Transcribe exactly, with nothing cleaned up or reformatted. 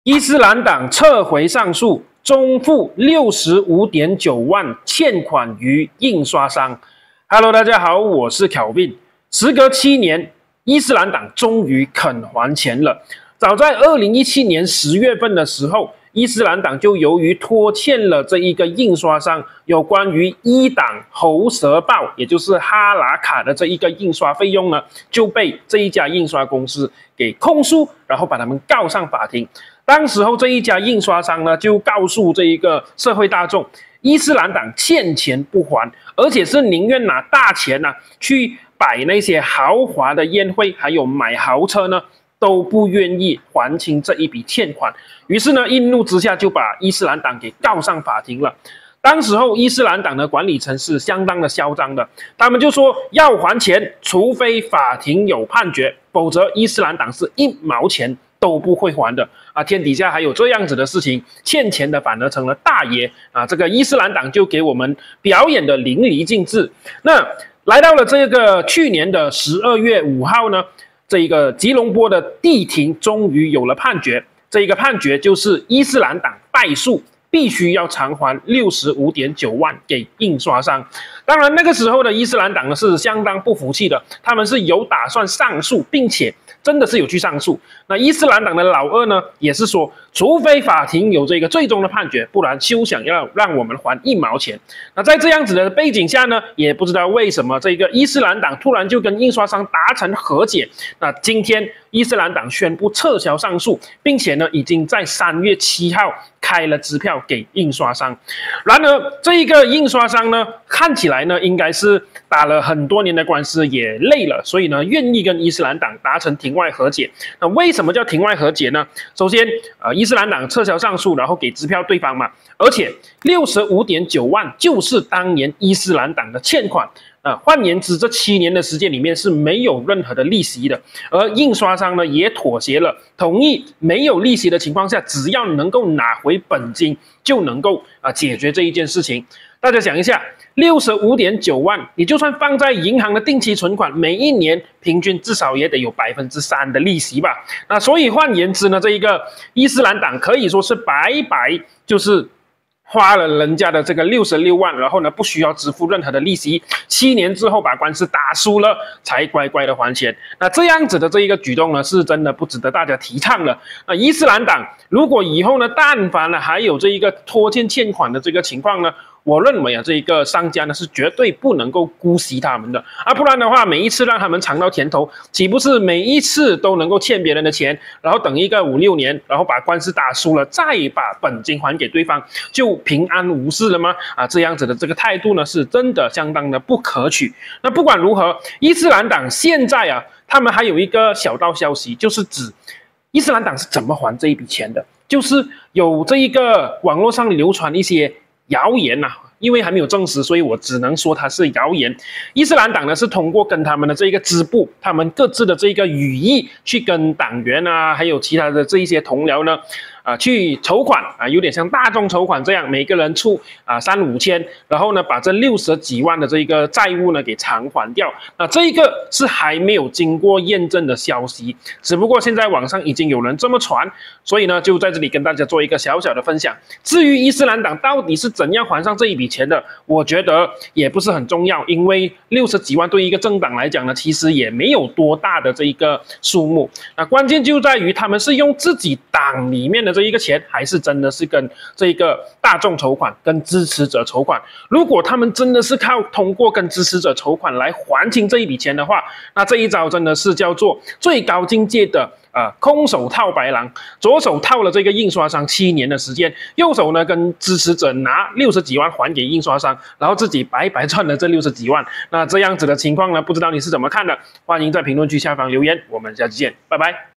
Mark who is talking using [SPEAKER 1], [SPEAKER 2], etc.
[SPEAKER 1] 伊斯兰党撤回上诉，终付六十五点九万欠款于印刷商。Hello， 大家好，我是 Kelvin。时隔七年，伊斯兰党终于肯还钱了。早在二零一七年十月份的时候，伊斯兰党就由于拖欠了这一个印刷商有关于伊党喉舌报，也就是哈拉卡的这一个印刷费用呢，就被这一家印刷公司给控诉，然后把他们告上法庭。当时候这一家印刷商呢，就告诉这一个社会大众，伊斯兰党欠钱不还，而且是宁愿拿大钱呢、啊、去摆那些豪华的宴会，还有买豪车呢，都不愿意还清这一笔欠款。于是呢，一怒之下就把伊斯兰党给告上法庭了。当时候伊斯兰党的管理层是相当的嚣张的，他们就说要还钱，除非法庭有判决，否则伊斯兰党是一毛钱都不会还的啊！天底下还有这样子的事情，欠钱的反而成了大爷啊！这个伊斯兰党就给我们表演的淋漓尽致。那来到了这个去年的十二月五号呢，这一个吉隆坡的地庭终于有了判决，这一个判决就是伊斯兰党败诉，必须要偿还六十五点九万给印刷商。当然，那个时候的伊斯兰党呢是相当不服气的，他们是有打算上诉，并且真的是有去上诉。那伊斯兰党的老二呢，也是说，除非法庭有这个最终的判决，不然休想要让我们还一毛钱。那在这样子的背景下呢，也不知道为什么这个伊斯兰党突然就跟印刷商达成和解。那今天伊斯兰党宣布撤销上诉，并且呢，已经在三月七号开了支票给印刷商。然而，这一个印刷商呢，看起来呢，应该是打了很多年的官司，也累了，所以呢，愿意跟伊斯兰党达成庭外和解。那为什么叫庭外和解呢？首先，呃，伊斯兰党撤销上诉，然后给支票对方嘛，而且六十五点九万就是当年伊斯兰党的欠款。啊，换言之，这七年的时间里面是没有任何的利息的，而印刷商呢也妥协了，同意没有利息的情况下，只要能够拿回本金，就能够啊解决这一件事情。大家想一下，六十五点九万，你就算放在银行的定期存款，每一年平均至少也得有百分之三的利息吧？那所以换言之呢，这一个伊斯兰党可以说是白白就是花了人家的这个六十六万，然后呢不需要支付任何的利息，七年之后把官司打输了，才乖乖的还钱。那这样子的这一个举动呢，是真的不值得大家提倡了。那伊斯兰党如果以后呢，但凡呢还有这一个拖欠欠款的这个情况呢，我认为啊，这一个商家呢是绝对不能够姑息他们的啊，不然的话，每一次让他们尝到甜头，岂不是每一次都能够欠别人的钱，然后等一个五六年，然后把官司打输了，再把本金还给对方，就平安无事了吗？啊，这样子的这个态度呢，是真的相当的不可取。那不管如何，伊斯兰党现在啊，他们还有一个小道消息，就是指伊斯兰党是怎么还这一笔钱的，就是有这一个网络上流传一些谣言呐、啊，因为还没有证实，所以我只能说它是谣言。伊斯兰党呢是通过跟他们的这个支部，他们各自的这个羽翼，去跟党员啊，还有其他的这一些同僚呢，啊、呃，去筹款啊，有点像大众筹款这样，每个人出啊三五千，然后呢把这六十几万的这个债务呢给偿还掉。那这一个是还没有经过验证的消息，只不过现在网上已经有人这么传，所以呢就在这里跟大家做一个小小的分享。至于伊斯兰党到底是怎样还上这一笔钱的，我觉得也不是很重要，因为六十几万对一个政党来讲呢，其实也没有多大的这一个数目。那关键就在于他们是用自己党里面的这一个钱，还是真的是跟这一个大众筹款，跟支持者筹款。如果他们真的是靠通过跟支持者筹款来还清这一笔钱的话，那这一招真的是叫做最高境界的啊、呃，空手套白狼，左手套了这个印刷商七年的时间，右手呢跟支持者拿六十几万还给印刷商，然后自己白白赚了这六十几万。那这样子的情况呢，不知道你是怎么看的？欢迎在评论区下方留言，我们下期见，拜拜。